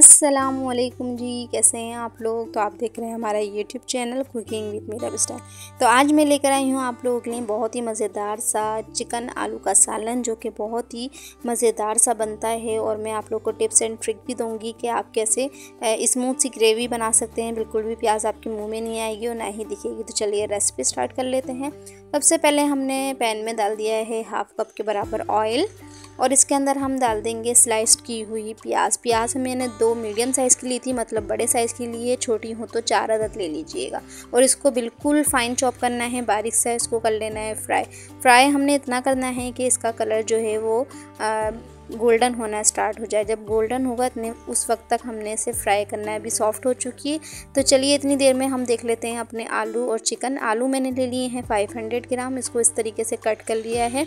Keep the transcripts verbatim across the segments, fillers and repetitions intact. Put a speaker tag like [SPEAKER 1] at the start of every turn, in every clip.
[SPEAKER 1] अस्सलामुअलैकुम जी, कैसे हैं आप लोग। तो आप देख रहे हैं हमारा YouTube channel cooking with Meera style. तो आज मैं लेकर आई हूँ आप लोगों के लिए बहुत ही मज़ेदार सा चिकन आलू का सालन, जो कि बहुत ही मज़ेदार सा बनता है। और मैं आप लोग को टिप्स एंड ट्रिक भी दूंगी कि आप कैसे स्मूथ सी ग्रेवी बना सकते हैं। बिल्कुल भी प्याज आपके मुँह में नहीं आएगी और ना ही दिखेगी। तो चलिए रेसिपी स्टार्ट कर लेते हैं। सबसे पहले हमने पैन में डाल दिया है हाफ कप के बराबर ऑयल, और इसके अंदर हम डाल देंगे स्लाइस्ड की हुई प्याज। प्याज मैंने दो मीडियम साइज़ की ली थी, मतलब बड़े साइज़ की लिए, छोटी हो तो चार अदद ले लीजिएगा। और इसको बिल्कुल फाइन चॉप करना है, बारीक सा इसको कर लेना है फ्राई। फ्राई हमने इतना करना है कि इसका कलर जो है वो गोल्डन होना स्टार्ट हो जाए। जब गोल्डन होगा इतने उस वक्त तक हमने इसे फ्राई करना है। अभी सॉफ्ट हो चुकी है, तो चलिए इतनी देर में हम देख लेते हैं अपने आलू और चिकन। आलू मैंने ले लिए हैं पाँच सौ ग्राम, इसको इस तरीके से कट कर लिया है।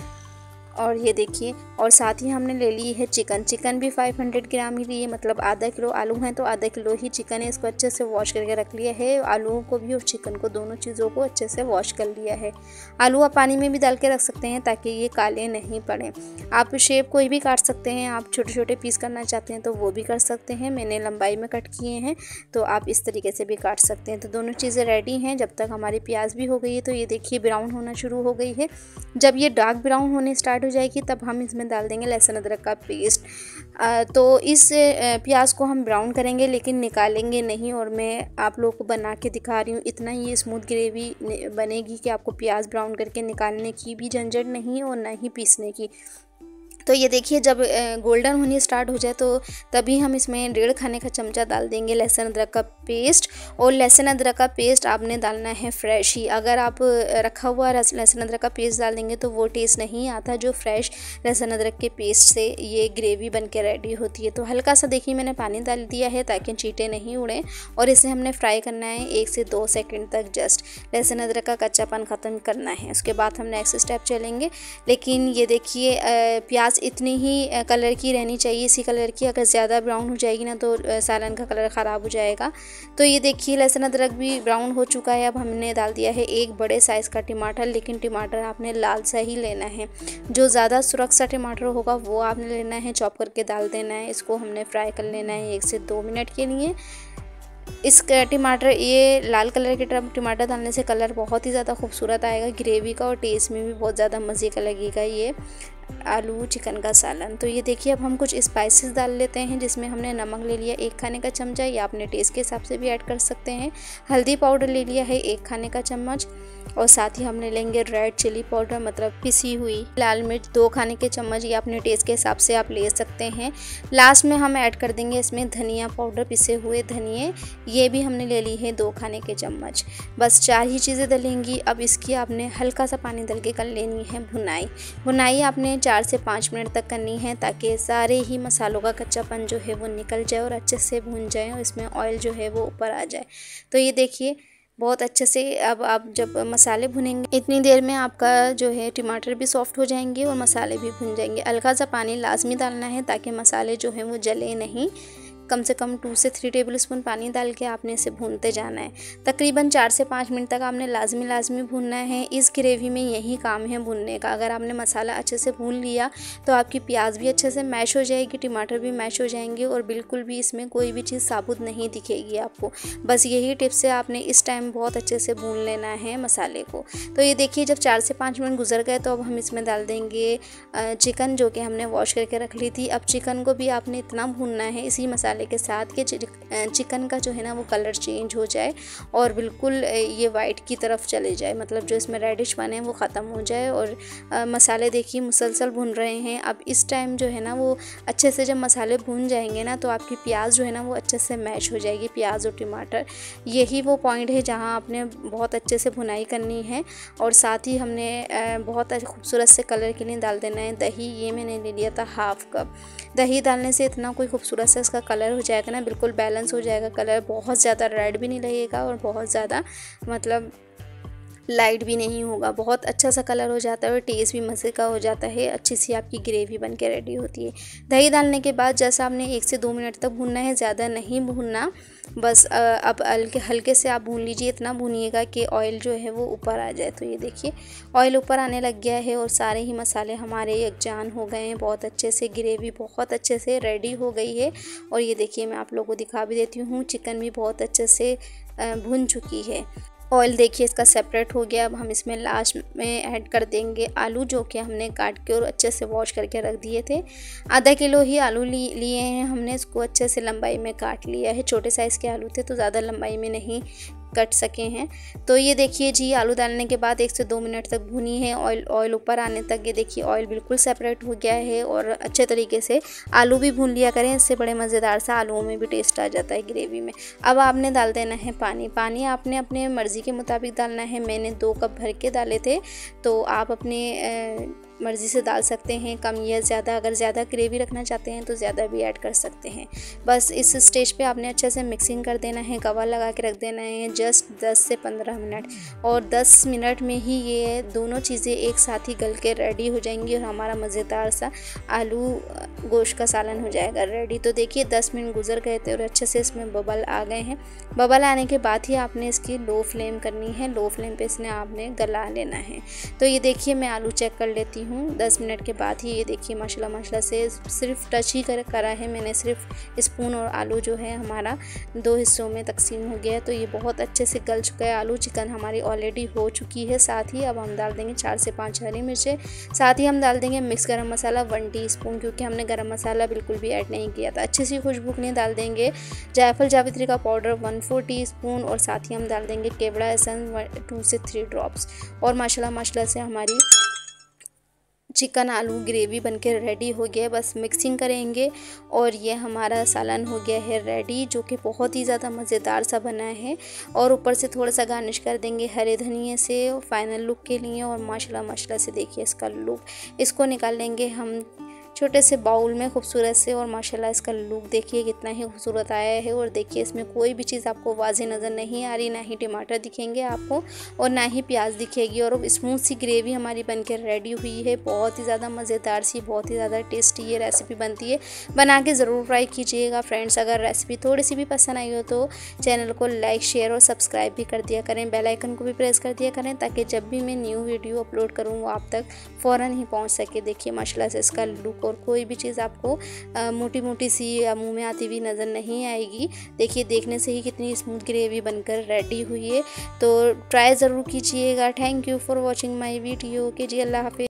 [SPEAKER 1] और ये देखिए, और साथ ही हमने ले ली है चिकन। चिकन भी पाँच सौ ग्राम ही लिए, मतलब आधा किलो आलू हैं तो आधा किलो ही चिकन है। इसको अच्छे से वॉश करके रख लिया है। आलूओं को भी और चिकन को, दोनों चीज़ों को अच्छे से वॉश कर लिया है। आलू आप पानी में भी डाल के रख सकते हैं ताकि ये काले नहीं पड़े। आप शेप कोई भी काट सकते हैं, आप छोटे छोटे पीस करना चाहते हैं तो वो भी कर सकते हैं। मैंने लंबाई में कट किए हैं, तो आप इस तरीके से भी काट सकते हैं। तो दोनों चीज़ें रेडी हैं। जब तक हमारी प्याज भी हो गई है, तो ये देखिए ब्राउन होना शुरू हो गई है। जब ये डार्क ब्राउन होने स्टार्ट हो जाएगी, तब हम इसमें डाल देंगे लहसुन अदरक का पेस्ट। आ, तो इस प्याज को हम ब्राउन करेंगे लेकिन निकालेंगे नहीं। और मैं आप लोगों को बना के दिखा रही हूँ, इतना ही स्मूथ ग्रेवी बनेगी कि आपको प्याज ब्राउन करके निकालने की भी झंझट नहीं और ना ही पीसने की। तो ये देखिए, जब गोल्डन होनी स्टार्ट हो जाए तो तभी हम इसमें डेढ़ खाने का चमचा डाल देंगे लहसुन अदरक का पेस्ट। और लहसुन अदरक का पेस्ट आपने डालना है फ्रेश ही। अगर आप रखा हुआ लहसुन अदरक का पेस्ट डाल देंगे तो वो टेस्ट नहीं आता जो फ्रेश लहसुन अदरक के पेस्ट से ये ग्रेवी बन के रेडी होती है। तो हल्का सा देखिए मैंने पानी डाल दिया है ताकि चींटे नहीं उड़ें। और इसे हमने फ्राई करना है एक से दो सेकेंड तक। जस्ट लहसुन अदरक का कच्चापन ख़त्म करना है, उसके बाद हम नेक्स्ट स्टेप चलेंगे। लेकिन ये देखिए, प्याज इतनी ही कलर की रहनी चाहिए, इसी कलर की। अगर ज़्यादा ब्राउन हो जाएगी ना तो सालन का कलर ख़राब हो जाएगा। तो ये देखिए लहसुन अदरक भी ब्राउन हो चुका है। अब हमने डाल दिया है एक बड़े साइज़ का टमाटर, लेकिन टमाटर आपने लाल सा ही लेना है। जो ज़्यादा सुरक्षा टमाटर होगा वो आपने लेना है, चॉप करके डाल देना है। इसको हमने फ्राई कर लेना है एक से दो मिनट के लिए। इस टमाटर, ये लाल कलर के टमाटर डालने से कलर बहुत ही ज़्यादा खूबसूरत आएगा ग्रेवी का, और टेस्ट में भी बहुत ज़्यादा मज़े का लगेगा ये आलू चिकन का सालन। तो ये देखिए, अब हम कुछ स्पाइसेस डाल लेते हैं, जिसमें हमने नमक ले लिया एक खाने का चमचा, या अपने टेस्ट के हिसाब से भी ऐड कर सकते हैं। हल्दी पाउडर ले लिया है एक खाने का चम्मच, और साथ ही हमने लेंगे रेड चिली पाउडर, मतलब पिसी हुई लाल मिर्च दो खाने के चम्मच, या अपने टेस्ट के हिसाब से आप ले सकते हैं। लास्ट में हम ऐड कर देंगे इसमें धनिया पाउडर, पिसे हुए धनिए, ये भी हमने ले ली है दो खाने के चम्मच। बस चार ही चीज़ें डलेंगी। अब इसकी आपने हल्का सा पानी डाल के कर लेनी है भुनाई। भुनाई आपने चार से पाँच मिनट तक करनी है, ताकि सारे ही मसालों का कच्चापन जो है वो निकल जाए और अच्छे से भून जाए और इसमें ऑयल जो है वो ऊपर आ जाए। तो ये देखिए बहुत अच्छे से, अब आप जब मसाले भुनेंगे इतनी देर में आपका जो है टमाटर भी सॉफ्ट हो जाएंगे और मसाले भी भुन जाएंगे। हल्का सा पानी लाजमी डालना है ताकि मसाले जो हैं वो जले नहीं। कम से कम टू से थ्री टेबल स्पून पानी डाल के आपने इसे भूनते जाना है। तकरीबन चार से पाँच मिनट तक आपने लाजमी लाजमी भूनना है। इस ग्रेवी में यही काम है भूनने का। अगर आपने मसाला अच्छे से भून लिया तो आपकी प्याज भी अच्छे से मैश हो जाएगी, टमाटर भी मैश हो जाएंगे, और बिल्कुल भी इसमें कोई भी चीज़ साबुत नहीं दिखेगी आपको। बस यही टिप्स से आपने इस टाइम बहुत अच्छे से भून लेना है मसाले को। तो ये देखिए, जब चार से पाँच मिनट गुजर गए तो अब हम इसमें डाल देंगे चिकन, जो कि हमने वॉश करके रख ली थी। अब चिकन को भी आपने इतना भूनना है इसी मसाले के साथ कि चिकन का जो है ना वो कलर चेंज हो जाए और बिल्कुल ये वाइट की तरफ चले जाए, मतलब जो इसमें रेडिश बने वो ख़त्म हो जाए। और आ, मसाले देखिए मुसलसल भून रहे हैं। अब इस टाइम जो है ना वो अच्छे से जब मसाले भून जाएंगे ना, तो आपकी प्याज जो है ना वो अच्छे से मैश हो जाएगी, प्याज और टमाटर। यही वो पॉइंट है जहाँ आपने बहुत अच्छे से भुनाई करनी है। और साथ ही हमने बहुत खूबसूरत से कलर के लिए डाल देना है दही। ये मैंने ले लिया था हाफ कप। दही डालने से इतना कोई खूबसूरत से इसका कलर हो जाएगा ना, बिल्कुल बैलेंस हो जाएगा कलर। बहुत ज़्यादा रेड भी नहीं लगेगा और बहुत ज़्यादा मतलब लाइट भी नहीं होगा, बहुत अच्छा सा कलर हो जाता है और टेस्ट भी मज़े का हो जाता है। अच्छी सी आपकी ग्रेवी बन के रेडी होती है। दही डालने के बाद जैसा आपने एक से दो मिनट तक भूनना है, ज़्यादा नहीं भूनना, बस अब हल्के हल्के से आप भून लीजिए। इतना भूनिएगा कि ऑयल जो है वो ऊपर आ जाए। तो ये देखिए ऑयल ऊपर आने लग गया है और सारे ही मसाले हमारे यकजान हो गए हैं। बहुत अच्छे से ग्रेवी बहुत अच्छे से रेडी हो गई है। और ये देखिए मैं आप लोगों को दिखा भी देती हूँ, चिकन भी बहुत अच्छे से भुन चुकी है। ऑयल देखिए इसका सेपरेट हो गया। अब हम इसमें लास्ट में ऐड कर देंगे आलू, जो कि हमने काट के और अच्छे से वॉश करके रख दिए थे। आधा किलो ही आलू लिए हैं हमने, इसको अच्छे से लंबाई में काट लिया है। छोटे साइज़ के आलू थे तो ज़्यादा लंबाई में नहीं कट सके हैं। तो ये देखिए जी, आलू डालने के बाद एक से दो मिनट तक भुनी है ऑयल ऑयल ऊपर आने तक। ये देखिए ऑयल बिल्कुल सेपरेट हो गया है और अच्छे तरीके से आलू भी भून लिया करें, इससे बड़े मज़ेदार सा आलूओं में भी टेस्ट आ जाता है ग्रेवी में। अब आपने डाल देना है पानी। पानी आपने अपने मर्ज़ी के मुताबिक डालना है। मैंने दो कप भर के डाले थे, तो आप अपने मर्ज़ी से डाल सकते हैं, कम या ज़्यादा। अगर ज़्यादा ग्रेवी रखना चाहते हैं तो ज़्यादा भी ऐड कर सकते हैं। बस इस स्टेज पे आपने अच्छे से मिक्सिंग कर देना है, कवर लगा के रख देना है जस्ट दस से पंद्रह मिनट। और दस मिनट में ही ये दोनों चीज़ें एक साथ ही गल के रेडी हो जाएंगी और हमारा मज़ेदार सा आलू गोश्त का सालन हो जाएगा रेडी। तो देखिए दस मिनट गुजर गए थे और अच्छे से इसमें बबल आ गए हैं। बबल आने के बाद ही आपने इसकी लो फ्लेम करनी है। लो फ्लेम पे इसने आपने गला लेना है। तो ये देखिए मैं आलू चेक कर लेती हूँ दस मिनट के बाद ही। ये देखिए माशाल्लाह माशाल्लाह से सिर्फ टच ही कर करा है मैंने, सिर्फ स्पून, और आलू जो है हमारा दो हिस्सों में तकसीम हो गया है। तो ये बहुत अच्छे से गल चुका है आलू। चिकन हमारी ऑलरेडी हो चुकी है। साथ ही अब हम डाल देंगे चार से पाँच हरी मिर्चें। साथ ही हम डाल देंगे मिक्स गरम मसाला वन टी स्पून, क्योंकि हमने गरम मसाला बिल्कुल भी ऐड नहीं किया था। अच्छी सी खुशबू के लिए डाल देंगे जायफल जावित्री का powder one four teaspoon, और साथ ही हम डाल देंगे केवड़ा एसेंस टू से थ्री ड्रॉप्स। और माशाल्लाह माशाल्लाह से हमारी चिकन आलू ग्रेवी बनके रेडी हो गया है। बस मिक्सिंग करेंगे और ये हमारा सालन हो गया है रेडी, जो कि बहुत ही ज़्यादा मज़ेदार सा बना है। और ऊपर से थोड़ा सा गार्निश कर देंगे हरे धनिए से फाइनल लुक के लिए। और माशाल्लाह माशाल्लाह से देखिए इसका लुक। इसको निकाल लेंगे हम छोटे से बाउल में खूबसूरत से। और माशाल्लाह इसका लुक देखिए कितना ही खूबसूरत आया है। और देखिए इसमें कोई भी चीज़ आपको वाज़े नज़र नहीं आ रही, ना ही टमाटर दिखेंगे आपको और ना ही प्याज दिखेगी। और स्मूथ सी ग्रेवी हमारी बनकर रेडी हुई है। बहुत ही ज़्यादा मज़ेदार सी, बहुत ही ज़्यादा टेस्टी ये रेसिपी बनती है। बना के ज़रूर ट्राई कीजिएगा फ्रेंड्स। अगर रेसिपी थोड़ी सी भी पसंद आई हो तो चैनल को लाइक शेयर और सब्सक्राइब भी कर दिया करें। बेल आइकन को भी प्रेस कर दिया करें, ताकि जब भी मैं न्यू वीडियो अपलोड करूँ वो आप तक फ़ौरन ही पहुँच सके। देखिए माशाल्लाह से इसका लुक, और कोई भी चीज़ आपको आ, मोटी मोटी सी मुंह में आती हुई नज़र नहीं आएगी। देखिए देखने से ही कितनी स्मूथ ग्रेवी बनकर रेडी हुई है। तो ट्राई ज़रूर कीजिएगा। Thank you for watching my video. के जी अल्लाह हाफिज़।